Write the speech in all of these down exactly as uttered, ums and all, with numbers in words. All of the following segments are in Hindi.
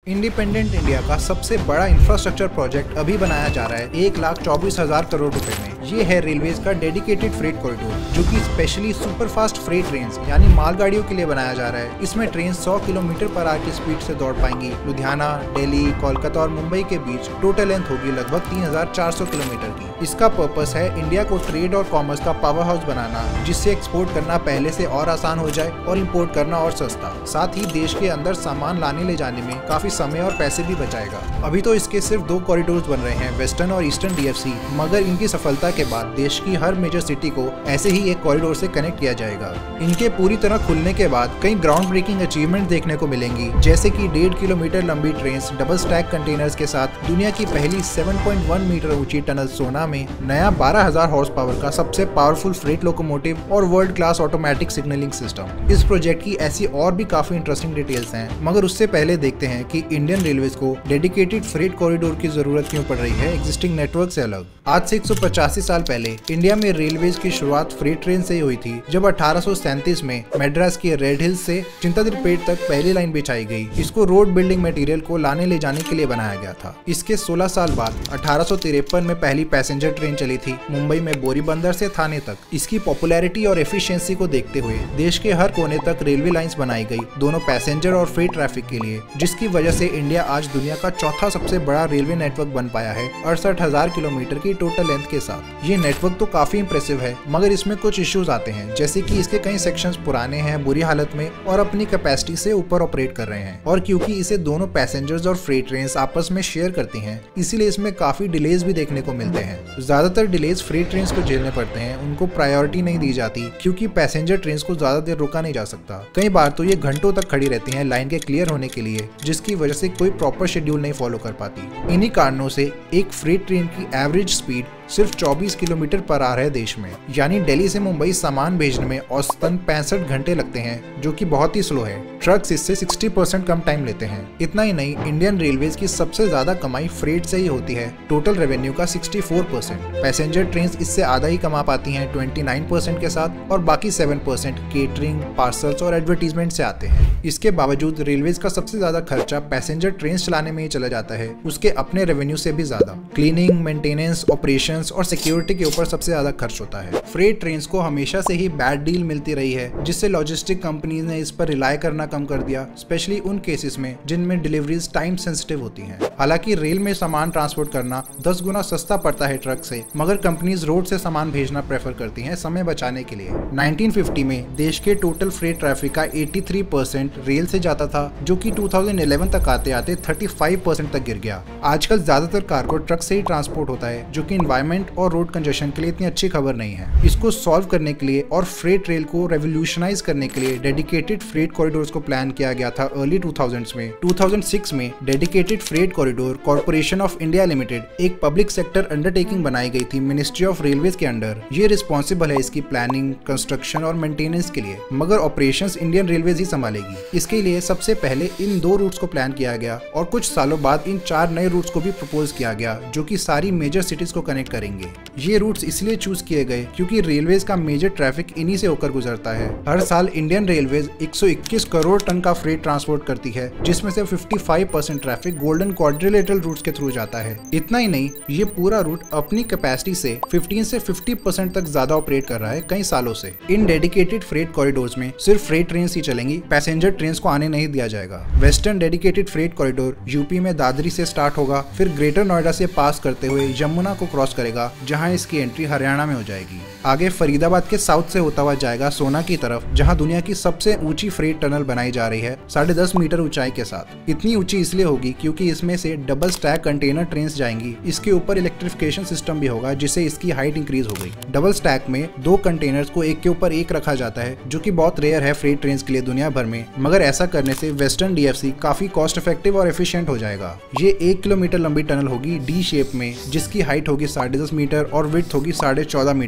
इंडिपेंडेंट इंडिया का सबसे बड़ा इंफ्रास्ट्रक्चर प्रोजेक्ट अभी बनाया जा रहा है एक लाख चौबीस हजार करोड़ रुपए में। ये है रेलवेज का डेडिकेटेड फ्रेट कॉरिडोर, जो कि स्पेशली सुपरफास्ट फ्रेट ट्रेन यानी मालगाड़ियों के लिए बनाया जा रहा है। इसमें ट्रेन सौ किलोमीटर पर आवर की स्पीड से दौड़ पाएंगी। लुधियाना, दिल्ली, कोलकाता और मुंबई के बीच टोटल लेंथ होगी लगभग तीन हजार चार सौ किलोमीटर की। इसका पर्पस है इंडिया को ट्रेड और कॉमर्स का पावर हाउस बनाना, जिससे एक्सपोर्ट करना पहले से और आसान हो जाए और इम्पोर्ट करना और सस्ता। साथ ही देश के अंदर सामान लाने ले जाने में काफी समय और पैसे भी बचाएगा। अभी तो इसके सिर्फ दो कॉरिडोर्स बन रहे हैं, वेस्टर्न और ईस्टर्न डीएफसी, मगर इनकी सफलता के बाद देश की हर मेजर सिटी को ऐसे ही एक कॉरिडोर से कनेक्ट किया जाएगा। इनके पूरी तरह खुलने के बाद कई ग्राउंड ब्रेकिंग अचीवमेंट देखने को मिलेंगी, जैसे कि डेढ़ किलोमीटर लंबी ट्रेन डबल स्टैक कंटेनर्स के साथ दुनिया की पहली सात पॉइंट एक मीटर ऊंची टनल सोना में, नया बारह हजार हॉर्स पावर का सबसे पावरफुल फ्रेट लोकोमोटिव और world class automatic signalling system. इस प्रोजेक्ट की ऐसी और भी काफी इंटरेस्टिंग डिटेल्स हैं, मगर उससे पहले देखते हैं कि इंडियन रेलवेज को डेडिकेटेड फ्रेट कॉरिडोर की जरूरत क्यों पड़ रही है एग्जिस्टिंग नेटवर्क से अलग। आज से एक सौ पचासी साल पहले इंडिया में रेलवेज की शुरुआत फ्रेट ट्रेन से ही हुई थी, जब अठारह सौ सैंतीस में मद्रास के रेड हिल्स से चिंतादिरपेट तक पहली लाइन बिछाई गई। इसको रोड बिल्डिंग मटेरियल को लाने ले जाने के लिए बनाया गया था। इसके सोलह साल बाद अठारह सौ तिरपन में पहली पैसेंजर ट्रेन चली थी मुंबई में बोरीबंदर से थाने तक। इसकी पॉपुलैरिटी और एफिशिएंसी को देखते हुए देश के हर कोने तक रेलवे लाइंस बनाई गई, दोनों पैसेंजर और फ्रेट ट्रैफिक के लिए, जिसकी वजह से इंडिया आज दुनिया का चौथा सबसे बड़ा रेलवे नेटवर्क बन पाया है अड़सठ हजार किलोमीटर की टोटल लेंथ के साथ। ये नेटवर्क तो काफी इंप्रेसिव है, मगर इसमें कुछ इश्यूज आते हैं, जैसे कि इसके कई सेक्शंस पुराने हैं, बुरी हालत में और अपनी कैपेसिटी से ऊपर ऑपरेट कर रहे हैं। और क्योंकि इसे दोनों पैसेंजर्स और फ्रेट ट्रेन्स आपस में शेयर करती हैं, इसीलिए इसमें काफी डिलेज भी देखने को मिलते हैं। ज्यादातर डिलेज फ्रेट ट्रेन्स को झेलने पड़ते हैं, उनको प्रायोरिटी नहीं दी जाती क्योंकि पैसेंजर ट्रेन्स को ज्यादा देर रोका नहीं जा सकता। कई बार तो ये घंटों तक खड़ी रहती हैं लाइन के क्लियर होने के लिए, जिसकी वजह से कोई प्रॉपर शेड्यूल नहीं फॉलो कर पाती। इन्हीं कारणों से एक फ्रेट ट्रेन की एवरेज स्पीड सिर्फ चौबीस किलोमीटर पर आवर है देश में, यानी दिल्ली से मुंबई सामान भेजने में औसतन पैंसठ घंटे लगते हैं, जो कि बहुत ही स्लो है। ट्रक्स इससे साठ परसेंट कम टाइम लेते हैं। इतना ही नहीं, इंडियन रेलवेज की सबसे ज्यादा कमाई फ्रेट से ही होती है, टोटल रेवेन्यू का चौंसठ परसेंट। पैसेंजर ट्रेन इससे आधा ही कमा पाती हैं उनतीस परसेंट के साथ, और बाकी सात परसेंट केटरिंग, पार्सल्स और एडवर्टीजमेंट से आते हैं। इसके बावजूद रेलवेज का सबसे ज्यादा खर्चा पैसेंजर ट्रेन चलाने में ही चला जाता है, उसके अपने रेवेन्यू से भी ज्यादा। क्लीनिंग, मेंटेनेंस, ऑपरेशन और सिक्योरिटी के ऊपर सबसे ज्यादा खर्च होता है। फ्रेट ट्रेन्स को हमेशा से ही बैड डील मिलती रही है, जिससे लॉजिस्टिक कंपनीज ने इस पर रिलाय करना कम कर दिया, स्पेशली उन केसेस में जिनमें डिलीवरीज टाइम सेंसिटिव होती हैं। हालांकि रेल में सामान ट्रांसपोर्ट करना दस गुना सस्ता पड़ता है ट्रक से, मगर कंपनीज रोड से सामान भेजना प्रेफर करती हैं समय बचाने के लिए। नाइनटीन फिफ्टी में देश के टोटल फ्रेट ट्रैफिक का तिरासी परसेंट रेल से जाता था, जो कि दो हज़ार ग्यारह तक आते आते पैंतीस परसेंट तक गिर गया। आजकल ज्यादातर कार्गो ट्रक से ही ट्रांसपोर्ट होता है, जो कि एनवायरमेंट और रोड कंजेशन के लिए इतनी अच्छी खबर नहीं है। इसको सॉल्व करने के लिए और फ्रेट रेल को रेवोल्यूशनाइज करने के लिए डेडिकेटेड फ्रेट कॉरिडोर्स को प्लान किया गया था अर्ली टू थाउज़ेंड्स में। दो हज़ार छह में dedicated freight corridor corporation of India limited एक पब्लिक सेक्टर अंडरटेकिंग बनाई गई थी मिनिस्ट्री ऑफ रेलवेज के अंडर। ये रिस्पॉन्सिबल है इसकी प्लानिंग, कंस्ट्रक्शन और मेंटेनेंस के लिए, मगर ऑपरेशंस इंडियन रेलवेज ही संभालेगी। इसके लिए सबसे पहले इन दो रूट्स को प्लान किया गया और कुछ सालों बाद इन चार नए रूट्स को भी प्रपोज किया गया, जो कि सारी मेजर सिटीज को कनेक्ट करेंगे। ये रूट्स इसलिए चूज किए गए क्योंकि रेलवेज का मेजर ट्रैफिक इन्हीं से होकर गुजरता है। हर साल इंडियन रेलवेज एक सौ इक्कीस करोड़ टन का फ्रेट ट्रांसपोर्ट करती है, जिसमें से पचपन percent traffic golden quadrilateral routes के थ्रू जाता है। इतना ही नहीं, ये पूरा रूट अपनी कैपेसिटी से पंद्रह से पचास परसेंट तक ज्यादा ऑपरेट कर रहा है कई सालों से। इन डेडिकेटेड फ्रेट कॉरिडोर्स में सिर्फ फ्रेट ट्रेन ही चलेंगी, पैसेंजर ट्रेन को आने नहीं दिया जाएगा। Western dedicated freight corridor UP में दादरी से स्टार्ट होगा, फिर ग्रेटर नोएडा से पास करते हुए यमुना को क्रॉस करेगा, जहां इसकी एंट्री हरियाणा में हो जाएगी। आगे फरीदाबाद के साउथ से होता हुआ जाएगा सोना की तरफ, जहां दुनिया की सबसे ऊंची फ्रेट टनल बनाई जा रही है साढ़े दस मीटर ऊंचाई के साथ। इतनी ऊंची इसलिए होगी क्योंकि इसमें से डबल स्टैक कंटेनर ट्रेन जाएंगी। इसके ऊपर इलेक्ट्रिफिकेशन सिस्टम भी होगा, जिससे इसकी हाइट इंक्रीज हो गई। डबल स्टैक में दो कंटेनर्स को एक के ऊपर एक रखा जाता है, जो कि बहुत रेयर है फ्रेट ट्रेन के लिए दुनिया भर में, मगर ऐसा करने से वेस्टर्न डीएफसी काफी कॉस्ट इफेक्टिव और एफिशिएंट हो जाएगा। ये एक किलोमीटर लंबी टनल होगी डी शेप में, जिसकी हाइट होगी साढ़े दस मीटर और विड्थ होगी साढ़े चौदह मीटर की।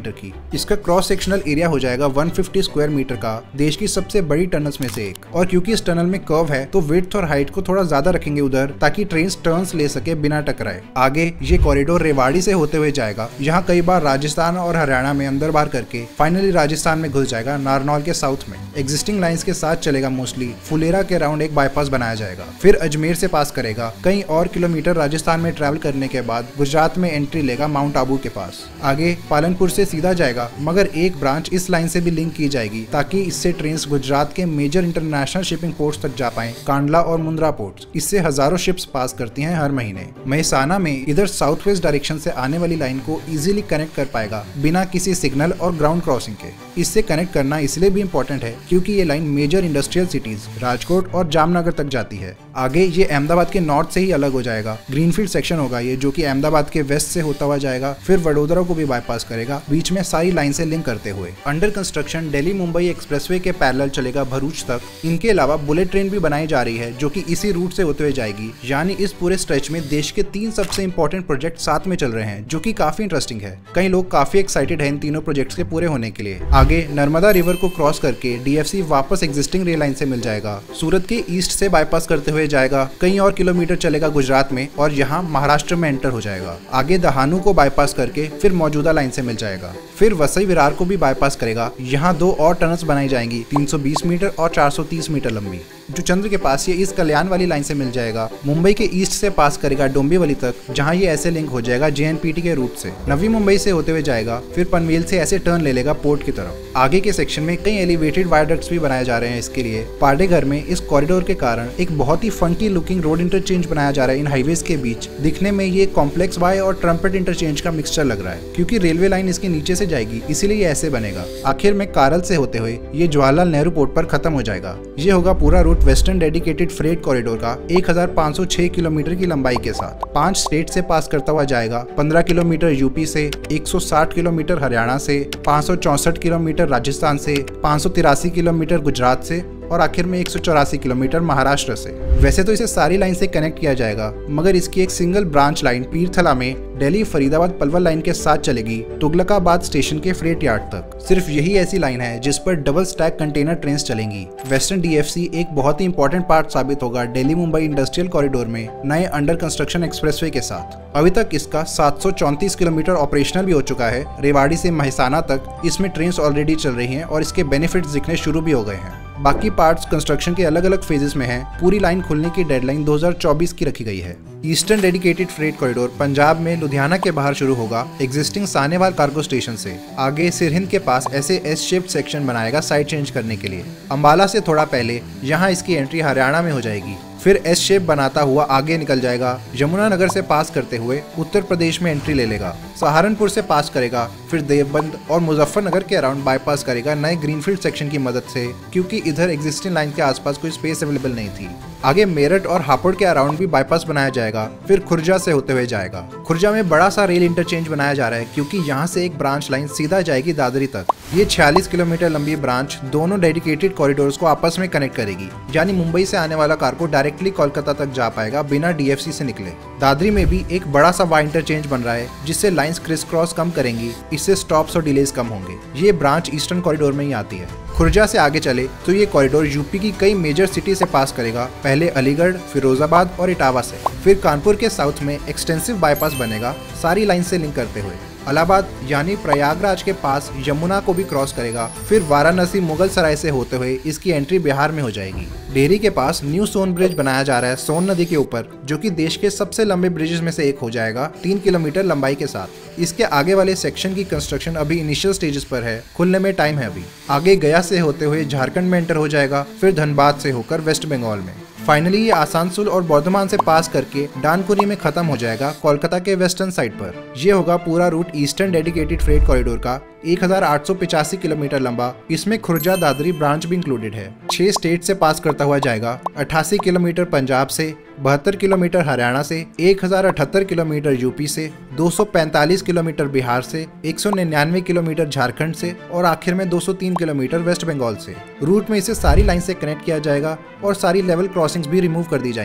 इसका क्रॉस सेक्शनल एरिया हो जाएगा एक सौ पचास स्क्वायर मीटर का, देश की सबसे बड़ी टनल्स में से एक। और क्योंकि इस टनल में कर्व है तो विड्थ और हाइट को थोड़ा ज्यादा रखेंगे उधर, ताकि ट्रेन टर्न्स ले सके बिना टकराए। आगे ये कॉरिडोर रेवाड़ी से होते हुए जाएगा, यहाँ कई बार राजस्थान और हरियाणा में अंदर बाहर करके फाइनली राजस्थान में घुस जाएगा नारनौल के साउथ में। एग्जिस्टिंग लाइंस के साथ चलेगा मोस्टली। फुलेरा के अराउंड एक बाईपास बनाया जाएगा, फिर अजमेर से पास करेगा। कई और किलोमीटर राजस्थान में ट्रैवल करने के बाद गुजरात में एंट्री लेगा माउंट आबू के पास। आगे पालनपुर से सीधा जाएगा, मगर एक ब्रांच इस लाइन से भी लिंक की जाएगी ताकि इससे ट्रेन गुजरात के मेजर इंटरनेशनल शिपिंग पोर्ट्स तक जा पाएं, कांडला और मुंद्रा पोर्ट्स। इससे हजारों शिप्स पास करती हैं हर महीने। मेहसाना में इधर साउथ वेस्ट डायरेक्शन से आने वाली लाइन को इजीली कनेक्ट कर पाएगा बिना किसी सिग्नल और ग्राउंड क्रॉसिंग के। इससे कनेक्ट करना इसलिए भी इम्पोर्टेंट है क्योंकि ये line major industrial cities Rajkot और जामनगर तक जाती है। आगे ये अहमदाबाद के नॉर्थ से ही अलग हो जाएगा। ग्रीनफील्ड सेक्शन होगा ये, जो कि अहमदाबाद के वेस्ट से होता हुआ जाएगा, फिर वडोदरा को भी बाईपास करेगा, बीच में सारी लाइन से लिंक करते हुए। Under construction Delhi Mumbai expressway के पैरेलल चलेगा भरूच तक। इनके अलावा बुलेट ट्रेन भी बनाई जा रही है जो कि इसी रूट से होते हुए जाएगी। यानी इस पूरे स्ट्रेच में देश के तीन सबसे इंपॉर्टेंट प्रोजेक्ट साथ में चल रहे हैं, जो कि काफी इंटरेस्टिंग है। कई लोग काफी एक्साइटेड है इन तीनों प्रोजेक्ट्स के पूरे होने के लिए। आगे नर्मदा रिवर को क्रॉस करके डीएफसी वापस एग्जिस्टिंग रेल लाइन से मिल जाएगा। सूरत के ईस्ट से बाईपास करते हुए जाएगा, कई और किलोमीटर चलेगा गुजरात में और यहाँ महाराष्ट्र में एंटर हो जाएगा। आगे दहानू को बाईपास करके फिर मौजूदा लाइन से मिल जाएगा। फिर वसई विरार को भी बाईपास करेगा। यहाँ दो और टनल्स बनाई जाएंगी, तीन सौ बीस मीटर और चार सौ तीस मीटर लंबी, जो चंद्र के पास ये इस कल्याण वाली लाइन से मिल जाएगा। मुंबई के ईस्ट से पास करेगा डोंबिवली तक, जहाँ ये ऐसे लिंक हो जाएगा जेएनपीटी के रूट से। नवी मुंबई से होते हुए जाएगा, फिर पनवेल से ऐसे टर्न ले लेगा पोर्ट की तरफ। आगे के सेक्शन में कई एलिवेटेड वायडक्ट्स भी बनाए जा रहे हैं। इसके लिए पाडेघर में इस कॉरिडोर के कारण एक बहुत ही फंकी लुकिंग रोड इंटरचेंज बनाया जा रहा है इन हाईवेज के बीच। दिखने में ये कॉम्प्लेक्स वाई और ट्रम्पेट इंटरचेंज का मिक्सचर लग रहा है। क्योंकि रेलवे लाइन इसके नीचे से जाएगी, इसीलिए ये ऐसे बनेगा। आखिर में कारल से होते हुए ये जवाहरलाल नेहरू पोर्ट पर खत्म हो जाएगा। ये होगा पूरा route western dedicated freight corridor का एक हज़ार पाँच सौ छह किलोमीटर की लंबाई के साथ। पांच स्टेट से पास करता हुआ जाएगा, पंद्रह किलोमीटर यूपी से, एक सौ साठ किलोमीटर हरियाणा से, पाँच सौ चौसठ किलोमीटर राजस्थान से, पाँच सौ तिरासी किलोमीटर गुजरात से और आखिर में एक सौ चौरासी किलोमीटर महाराष्ट्र से। वैसे तो इसे सारी लाइन से कनेक्ट किया जाएगा, मगर इसकी एक सिंगल ब्रांच लाइन पीरथला में दिल्ली फरीदाबाद पलवल लाइन के साथ चलेगी तुगलकाबाद स्टेशन के फ्रेट यार्ड तक। सिर्फ यही ऐसी लाइन है जिस पर डबल स्टैक कंटेनर ट्रेन चलेंगी। वेस्टर्न डीएफसी एक बहुत ही इंपॉर्टेंट पार्ट साबित होगा दिल्ली मुंबई इंडस्ट्रियल कॉरिडोर में नए अंडर कंस्ट्रक्शन एक्सप्रेसवे के साथ। अभी तक इसका सात सौ चौंतीस किलोमीटर ऑपरेशनल भी हो चुका है। रेवाड़ी से मेहसाना तक इसमें ट्रेन ऑलरेडी चल रही हैं और इसके बेनिफिट्स दिखने शुरू भी हो गए हैं। बाकी पार्ट्स कंस्ट्रक्शन के अलग अलग फेजेस में हैं। पूरी लाइन खुलने की डेडलाइन दो हज़ार चौबीस की रखी गई है। Eastern dedicated freight corridor Punjab में लुधियाना के बाहर शुरू होगा एग्जिस्टिंग सानेवाल कार्गो स्टेशन से। आगे सिरहिंद के पास ऐसे एस शेप्ड सेक्शन बनाएगा साइड चेंज करने के लिए। अंबाला से थोड़ा पहले यहाँ इसकी एंट्री हरियाणा में हो जाएगी। फिर एस शेप बनाता हुआ आगे निकल जाएगा, यमुनानगर से पास करते हुए उत्तर प्रदेश में एंट्री ले लेगा। सहारनपुर से पास करेगा, फिर देवबंद और मुजफ्फरनगर के अराउंड बाईपास करेगा नए ग्रीनफील्ड सेक्शन की मदद से, क्योंकि इधर एग्जिस्टिंग लाइन के आसपास कोई स्पेस अवेलेबल नहीं थी। आगे मेरठ और हापुड़ के अराउंड भी बाईपास बनाया जाएगा, फिर खुर्जा से होते हुए जाएगा। खुर्जा में बड़ा सा रेल इंटरचेंज बनाया जा रहा है, क्योंकि यहाँ से एक ब्रांच लाइन सीधा जाएगी दादरी तक। ये छियालीस किलोमीटर लंबी ब्रांच दोनों डेडिकेटेड कॉरिडोर्स को आपस में कनेक्ट करेगी, यानी मुंबई से आने वाला कार्गो डायरेक्टली कोलकाता तक जा पाएगा बिना डीएफसी से निकले। दादरी में भी एक बड़ा सा वाई इंटरचेंज बन रहा है, जिससे लाइंस क्रिस क्रॉस कम करेंगी। इससे स्टॉप्स और डिलेज कम होंगे। ये ब्रांच ईस्टर्न कॉरिडोर में ही आती है। खुर्जा से आगे चले तो ये कॉरिडोर यूपी की कई मेजर सिटी से पास करेगा, पहले अलीगढ़, फिरोजाबाद और इटावा से। फिर कानपुर के साउथ में एक्सटेंसिव बाईपास बनेगा सारी लाइन से लिंक करते हुए। इलाहाबाद यानी प्रयागराज के पास यमुना को भी क्रॉस करेगा। फिर वाराणसी मुगल सराय से होते हुए इसकी एंट्री बिहार में हो जाएगी। डेहरी के पास न्यू सोन ब्रिज बनाया जा रहा है सोन नदी के ऊपर, जो कि देश के सबसे लंबे ब्रिजेस में से एक हो जाएगा, तीन किलोमीटर लंबाई के साथ। इसके आगे वाले सेक्शन की कंस्ट्रक्शन अभी इनिशियल स्टेजेस पर है, खुलने में टाइम है अभी। आगे गया से होते हुए झारखंड में एंटर हो जाएगा, फिर धनबाद से होकर वेस्ट बंगाल में। फाइनली ये आसानसोल और बर्धमान से पास करके डानकुनी में खत्म हो जाएगा कोलकाता के वेस्टर्न साइड पर। ये होगा पूरा route eastern dedicated freight corridor का एक हज़ार आठ सौ पचासी किलोमीटर लंबा। इसमें खुर्जा दादरी ब्रांच भी इंक्लूडेड है। छह स्टेट से पास करता हुआ जाएगा, अट्ठासी किलोमीटर पंजाब से, बहत्तर किलोमीटर हरियाणा से, एक हज़ार अठहत्तर किलोमीटर यूपी से, दो सौ पैंतालीस किलोमीटर बिहार से, एक सौ निन्यानवे किलोमीटर झारखंड से और आखिर में दो सौ तीन किलोमीटर वेस्ट बंगाल से। रूट में इसे सारी लाइन से कनेक्ट किया जाएगा और सारी लेवल क्रॉसिंग्स भी रिमूव कर दी जाएंगी।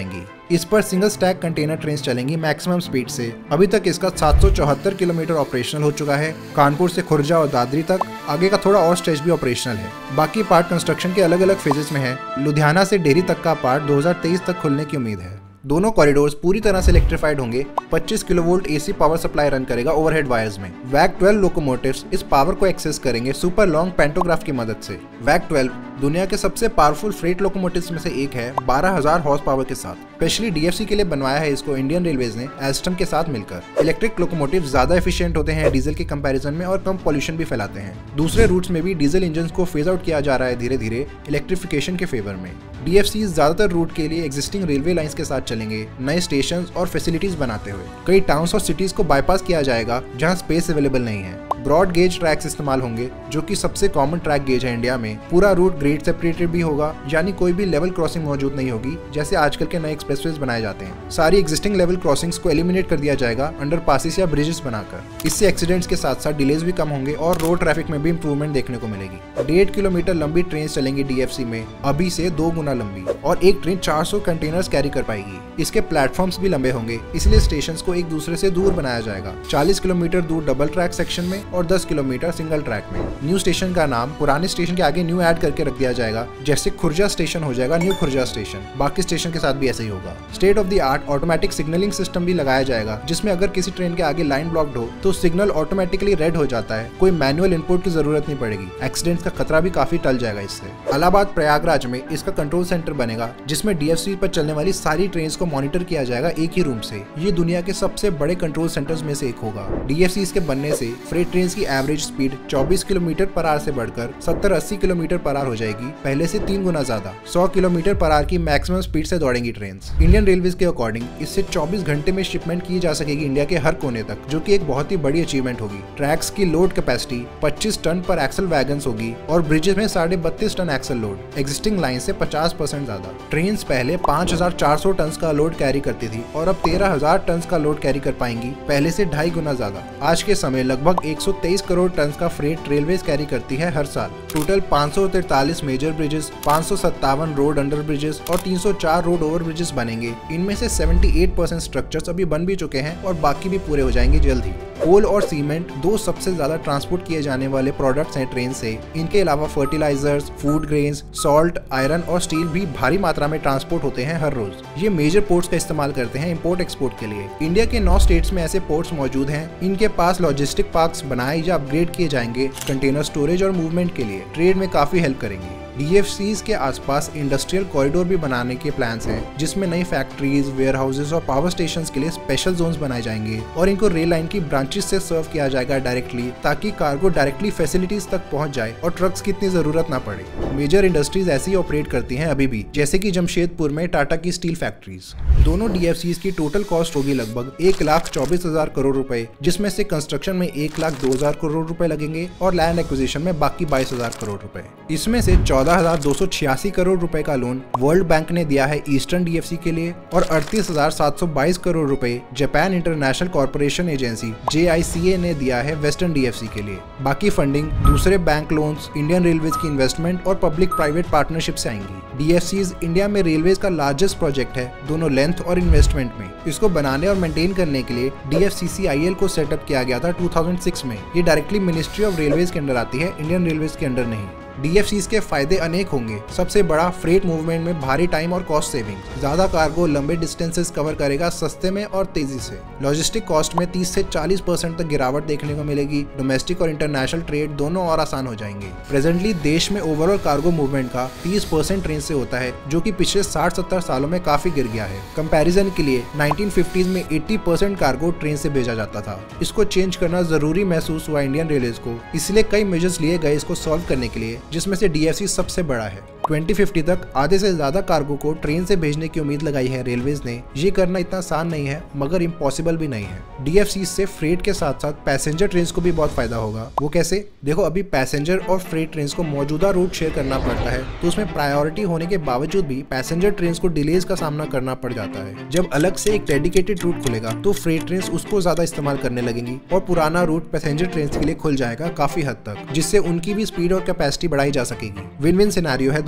इस पर सिंगल स्टैक कंटेनर ट्रेन चलेंगी मैक्सिमम स्पीड से। अभी तक इसका सात सौ चौहत्तर किलोमीटर ऑपरेशनल हो चुका है। कानपुर से खुर्जा और दादरी तक आगे का थोड़ा और स्ट्रेच भी ऑपरेशनल है। बाकी पार्ट कंस्ट्रक्शन के अलग अलग फेजेस में है। लुधियाना से डेहरी तक का पार्ट दो हज़ार तेईस तक खुलने की उम्मीद है। दोनों कॉरिडोर्स पूरी तरह से इलेक्ट्रिफाइड होंगे। पच्चीस kilovolt AC power supply run करेगा ओवरहेड वायर्स में। वैग ट्वेल्व लोकोमोटिव्स इस पावर को एक्सेस करेंगे सुपर लॉन्ग पैंटोग्राफ की मदद से। वैग ट्वेल्व दुनिया के सबसे पावरफुल फ्रेट लोकोमोटिव्स में से एक है, बारह हज़ार हॉर्स पावर के साथ। स्पेशली डीएफसी के लिए बनवाया है इसको इंडियन रेलवेज ने एल्स्टम के साथ मिलकर। इलेक्ट्रिक लोकोमोटिव ज्यादा एफिशिएंट होते हैं डीजल के कंपैरिजन में और कम पॉल्यूशन भी फैलाते हैं। दूसरे रूट्स में भी डीजल इंजन को फेज आउट किया जा रहा है धीरे धीरे इलेक्ट्रिफिकेशन के फेवर में। डीएफसी ज्यादातर रूट के लिए एग्जिस्टिंग रेलवे लाइंस के साथ चलेंगे, नए स्टेशन और फैसिलिटीज बनाते हुए। कई टाउन्स और सिटीज को बाईपास किया जाएगा जहां स्पेस अवेलेबल नहीं है। ब्रॉड गेज ट्रैक्स इस्तेमाल होंगे जो कि सबसे कॉमन ट्रैक गेज है इंडिया में। पूरा रूट ग्रेड सेपरेटेड भी होगा, यानी कोई भी लेवल क्रॉसिंग मौजूद नहीं होगी जैसे आजकल के नए एक्सप्रेसवेज बनाए जाते हैं। सारी एग्जिस्टिंग लेवल क्रॉसिंग्स को एलिमिनेट कर दिया जाएगा अंडर पासिस या ब्रिजेस बनाकर। इससे एक्सीडेंट्स के साथ साथ डिलेज भी कम होंगे और रोड ट्रैफिक में भी इंप्रूवमेंट देखने को मिलेगी। डेढ़ किलोमीटर लंबी ट्रेन चलेंगी डीएफसी में, अभी से दो गुना लंबी, और एक ट्रेन चार सौ कंटेनर्स कैरी कर पाएगी। इसके प्लेटफॉर्म्स भी लंबे होंगे, इसलिए स्टेशंस को एक दूसरे से दूर बनाया जाएगा। चालीस किलोमीटर दूर डबल ट्रैक सेक्शन में और दस किलोमीटर सिंगल ट्रैक में। न्यू स्टेशन का नाम पुराने स्टेशन के आगे न्यू ऐड करके रख दिया जाएगा, जैसे खुर्जा स्टेशन हो जाएगा न्यू खुर्जा स्टेशन। बाकी स्टेशन के साथ भी ऐसे ही होगा। State of the art automatic signalling system भी लगाया जाएगा, जिसमें अगर किसी ट्रेन के आगे लाइन ब्लॉक्ड हो तो सिग्नल ऑटोमेटिकली रेड हो जाता है। कोई मैनुअल इनपुट की जरूरत नहीं पड़ेगी। एक्सीडेंट्स का खतरा भी काफी टल जाएगा इससे। इलाहाबाद प्रयागराज में इसका कंट्रोल सेंटर बनेगा, जिसमें डीएफसी पर चलने वाली सारी ट्रेन को मॉनिटर किया जाएगा एक ही रूम से। ये दुनिया के सबसे बड़े कंट्रोल सेंटर्स में से एक होगा। डीएफसी के बनने से फ्रेट ट्रेन की एवरेज स्पीड चौबीस किलोमीटर पर आवर से बढ़कर सत्तर अस्सी किलोमीटर पर आवर हो जाएगी, पहले से तीन गुना ज्यादा। सौ किलोमीटर पर आवर की मैक्सिमम स्पीड से दौड़ेंगी ट्रेन। इंडियन रेलवेज के अकॉर्डिंग इससे चौबीस घंटे में शिपमेंट की जा सकेगी इंडिया के हर कोने तक, जो कि एक बहुत ही बड़ी अचीवमेंट होगी। ट्रैक्स की लोड कैपेसिटी पच्चीस टन पर एक्सल वैगन होगी और ब्रिजेस में साढ़े बत्तीस ton axle load, existing line से पचास परसेंट ज्यादा। ट्रेन पहले पाँच हज़ार चार सौ टन का लोड कैरी करती थी और अब तेरह हज़ार टन का लोड कैरी कर पाएंगी, पहले से ढाई गुना ज्यादा। आज के समय लगभग एक सौ तेईस करोड़ टन का फ्रेट रेलवेज कैरी करती है हर साल। टोटल पाँच सौ तैंतालीस मेजर ब्रिजेस, पाँच सौ सत्तावन रोड अंडर ब्रिजेस और तीन सौ चार रोड ओवर ब्रिजेस बनेंगे। इनमें से अठहत्तर परसेंट स्ट्रक्चर्स अभी बन भी चुके हैं और बाकी भी पूरे हो जाएंगे जल्द ही। कोल और सीमेंट दो सबसे ज्यादा ट्रांसपोर्ट किए जाने वाले प्रोडक्ट्स हैं ट्रेन से। इनके अलावा fertilisers, food grains, salt, iron और स्टील भी भारी मात्रा में ट्रांसपोर्ट होते हैं हर रोज। ये मेजर पोर्ट्स का इस्तेमाल करते हैं इंपोर्ट एक्सपोर्ट के लिए। इंडिया के नौ स्टेट्स में ऐसे पोर्ट्स मौजूद हैं। इनके पास लॉजिस्टिक पार्क्स बनाए या अपग्रेड किए जाएंगे कंटेनर स्टोरेज और मूवमेंट के लिए। ट्रेड में काफी हेल्प करेंगे। डीएफसीज के आसपास इंडस्ट्रियल कॉरिडोर भी बनाने के प्लान्स हैं, जिसमें नई फैक्ट्रीज, वेयर हाउसेज और पावर स्टेशंस के लिए स्पेशल जोन्स बनाए जाएंगे और इनको रेल लाइन की ब्रांचेस से सर्व किया जाएगा डायरेक्टली, ताकि कार्गो डायरेक्टली फैसिलिटीज तक पहुंच जाए और ट्रक्स की इतनी जरूरत ना पड़े। मेजर इंडस्ट्रीज ऐसी ही ऑपरेट करती हैं अभी भी, जैसे कि जमशेदपुर में टाटा की स्टील फैक्ट्रीज। दोनों डीएफसीज की टोटल कॉस्ट होगी लगभग एक लाख चौबीस हजार करोड़ रुपए, जिसमें से कंस्ट्रक्शन में एक लाख दो हजार करोड़ रुपए लगेंगे और लैंड एक्विजिशन में बाकी बाईस हजार करोड़ रुपए। इसमें से चौदह हजार दो सौ छियासी करोड़ रुपए का लोन वर्ल्ड बैंक ने दिया है ईस्टर्न डीएफसी के लिए और अड़तीस हजार सात सौ बाईस करोड़ रुपए Japan International Corporation Agency J I C A ने दिया है वेस्टर्न डीएफसी के लिए। बाकी फंडिंग दूसरे बैंक लोन्स, इंडियन रेलवेज की इन्वेस्टमेंट और पब्लिक प्राइवेट पार्टनरशिप से आएंगी। डीएफसीज इंडिया में रेलवेज का लार्जेस्ट प्रोजेक्ट है, दोनों लेंथ और इन्वेस्टमेंट में। इसको बनाने और मेंटेन करने के लिए डीएफसीसीआईएल को सेटअप किया गया था दो हज़ार छह में। ये डायरेक्टली मिनिस्ट्री ऑफ रेलवेज के अंडर आती है, इंडियन रेलवेज के अंडर नहीं। डीएफसीज के फायदे अनेक होंगे। सबसे बड़ा फ्रेट मूवमेंट में भारी टाइम और कॉस्ट सेविंग, ज्यादा कार्गो लंबे डिस्टेंसेस कवर करेगा सस्ते में और तेजी से। लॉजिस्टिक कॉस्ट में तीस से चालीस परसेंट तक गिरावट देखने को मिलेगी। डोमेस्टिक और इंटरनेशनल ट्रेड दोनों और आसान हो जाएंगे। प्रेजेंटली देश में ओवरऑल कार्गो मूवमेंट का तीस परसेंट ट्रेन से होता है, जो कि पिछले साठ सत्तर सालों में काफी गिर गया है। कंपैरिजन के लिए नाइनटीन फिफ्टीज़ में अस्सी परसेंट कार्गो ट्रेन से भेजा जाता था। इसको चेंज करना जरूरी महसूस हुआ इंडियन रेलवेज को, इसलिए कई मेजर्स लिए गए इसको सॉल्व करने के लिए, जिसमें से डीएफसी सबसे बड़ा है। ट्वेंटी फिफ्टी तक आधे से ज्यादा कार्गो को ट्रेन से भेजने की उम्मीद लगाई है रेलवेज ने। ये करना इतना आसान नहीं है, मगर इम्पॉसिबल भी नहीं है। डीएफसी से फ्रेट के साथ साथ पैसेंजर ट्रेन को भी बहुत फायदा होगा। वो कैसे? देखो, अभी पैसेंजर और फ्रेट ट्रेन को मौजूदा रूट शेयर करना पड़ता है, तो उसमें प्रायोरिटी होने के बावजूद भी पैसेंजर ट्रेन को डिलेज का सामना करना पड़ जाता है। जब अलग से एक डेडिकेटेड रूट खुलेगा तो फ्रेट ट्रेन उसको ज्यादा इस्तेमाल करने लगेंगी और पुराना रूट पैसेंजर ट्रेन के लिए खुल जाएगा काफी हद तक, जिससे उनकी भी स्पीड और कैपेसिटी बढ़ाई जा सकेगी। विन विन सिनेरियो है दोनों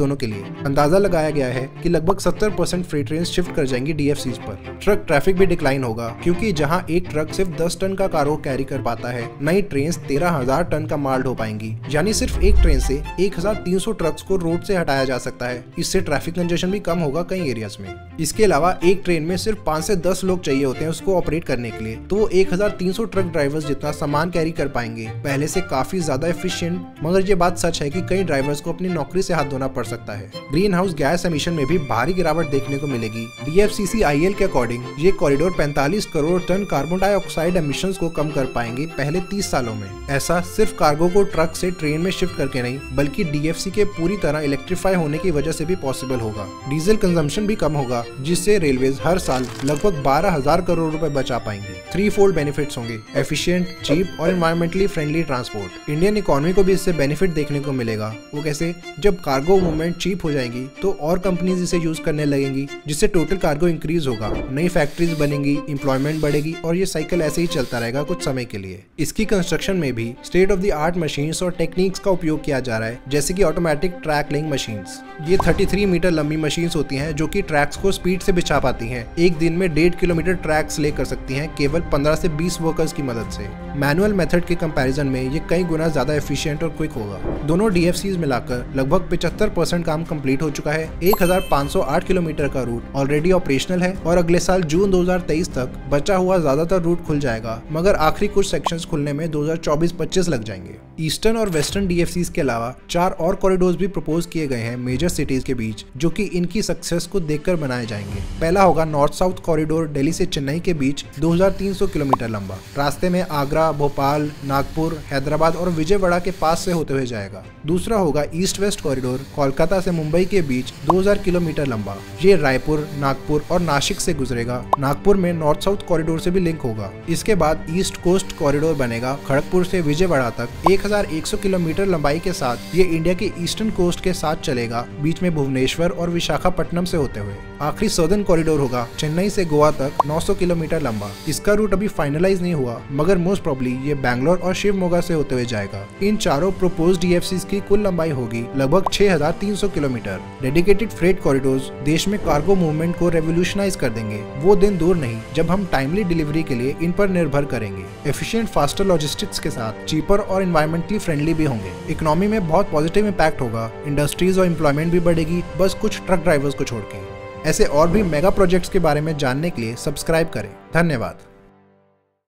दोनों के लिए। अंदाजा लगाया गया है कि लगभग सत्तर परसेंट फ्रेट ट्रेन शिफ्ट कर जाएंगी डी एफ सीज़ पर। ट्रक ट्रैफिक भी डिक्लाइन होगा, क्योंकि जहां एक ट्रक सिर्फ दस टन का कार्गो कैरी कर पाता है, नई ट्रेन तेरह हजार टन का माल ढो पाएंगी। यानी सिर्फ एक ट्रेन से एक हजार तीन सौ ट्रक्स को रोड से हटाया जा सकता है। इससे ट्रैफिक कंजेशन भी कम होगा कई एरियाज में। इसके अलावा एक ट्रेन में सिर्फ पाँच से दस लोग चाहिए होते हैं उसको ऑपरेट करने के लिए, तो वो एक हजार तीन सौ ट्रक ड्राइवर्स जितना सामान कैरी कर पाएंगे। पहले से काफी ज्यादा एफिशिएंट। मगर ये बात सच है कि कई ड्राइवर्स को अपनी नौकरी से हाथ धोना पड़ सकता है। ग्रीन हाउस गैस एमिशन में भी भारी गिरावट देखने को मिलेगी। D F C C I L के अकॉर्डिंग ये कॉरिडोर पैंतालीस करोड़ टन कार्बन डाइऑक्साइड एमिशंस को कम कर पाएंगे पहले तीस सालों में। ऐसा सिर्फ कार्गो को ट्रक से ट्रेन में शिफ्ट करके नहीं, बल्कि डी एफ सी के पूरी तरह इलेक्ट्रीफाई होने की वजह से भी पॉसिबल होगा। डीजल कंजम्पशन भी कम होगा, जिससे रेलवेज हर साल लगभग बारह हजार करोड़ रुपए बचा पाएंगे। थ्री फोल्ड बेनिफिट्स होंगे, एफिशिएंट, चीप और environmentally friendly transport. Indian economy को भी इससे बेनिफिट देखने को मिलेगा। वो कैसे? जब कार्गो मूवमेंट चीप हो जाएगी तो और कंपनीज इसे यूज करने लगेंगी, जिससे टोटल कार्गो इंक्रीज होगा, नई फैक्ट्रीज बनेंगी, एम्प्लॉयमेंट बढ़ेगी और ये साइकिल ऐसे ही चलता रहेगा कुछ समय के लिए। इसकी कंस्ट्रक्शन में भी state of the art machines और टेक्निक्स का उपयोग किया जा रहा है, जैसे कि ऑटोमेटिक ट्रैक लिंक मशीन्स। ये तैंतीस मीटर लंबी मशीन्स होती हैं जो कि ट्रैक्स को स्पीड से बिछा पाती हैं। एक दिन में डेढ़ किलोमीटर ट्रैक्स ले कर सकती हैं केवल पंद्रह से बीस वर्कर्स की मदद से। मैनुअल मेथड के कंपैरिजन में ये कई गुना ज्यादा एफिशिएंट और क्विक होगा। दोनों डी एफ सीज़ मिलाकर लगभग पचहत्तर परसेंट काम कंप्लीट हो चुका है। एक हजार पाँच सौ आठ किलोमीटर का रूट ऑलरेडी ऑपरेशनल है और अगले साल जून दो हजार तेईस तक बचा हुआ ज्यादातर रूट खुल जाएगा, मगर आखिरी कुछ सेक्शंस खुलने में दो हजार चौबीस पच्चीस लग जाएंगे। ईस्टर्न और वेस्टर्न डी एफ सीज़ के अलावा चार और कॉरिडोर्स भी प्रपोज किए गए हैं मेजर सिटीज के बीच, जो कि इनकी सक्सेस को देखकर बनाए जाएंगे। पहला होगा नॉर्थ साउथ कॉरिडोर, दिल्ली से चेन्नई के बीच दो हजार तीन सौ किलोमीटर लंबा। रास्ते में आगरा, भोपाल, नागपुर, हैदराबाद और विजयवाड़ा के पास से होते हुए जाएगा। दूसरा होगा ईस्ट वेस्ट कॉरिडोर, कोलकाता से मुंबई के बीच दो हजार किलोमीटर लंबा। ये रायपुर, नागपुर और नासिक से गुजरेगा। नागपुर में नॉर्थ साउथ कॉरिडोर से भी लिंक होगा। इसके बाद ईस्ट कोस्ट कॉरिडोर बनेगा, खड़गपुर से विजयवाड़ा तक एक हजार एक सौ किलोमीटर लंबाई के साथ। ये इंडिया के ईस्टर्न कोस्ट के साथ चलेगा, बीच में भुवनेश्वर और विशाखापट्टनम से होते हुए। आखिरी सदर्न कॉरिडोर होगा चेन्नई से गोवा तक नौ सौ किलोमीटर लंबा। इसका रूट अभी फाइनलाइज नहीं हुआ, मगर मोस्ट प्रोबेबली ये बैंगलोर और शिवमोगा से होते हुए जाएगा। इन चारों प्रोपोज्ड डी एफ सीज़ की कुल लंबाई होगी लगभग छह हजार तीन सौ किलोमीटर। डेडिकेटेड फ्रेट कॉरिडोर्स देश में कार्गो मूवमेंट को रेवोल्यूशनाइज कर देंगे। वो दिन दूर नहीं जब हम टाइमली डिलीवरी के लिए इन पर निर्भर करेंगे। एफिशिएंट, फास्टर लॉजिस्टिक्स के साथ चीपर और एनवायरमेंटली फ्रेंडली भी होंगे। इकोनॉमी में बहुत पॉजिटिव इम्पैक्ट होगा। इंडस्ट्रीज और एम्प्लॉयमेंट भी बढ़ेगी, बस कुछ ट्रक ड्राइवर्स को छोड़ के। ऐसे और भी मेगा प्रोजेक्ट्स के बारे में जानने के लिए सब्सक्राइब करें। धन्यवाद।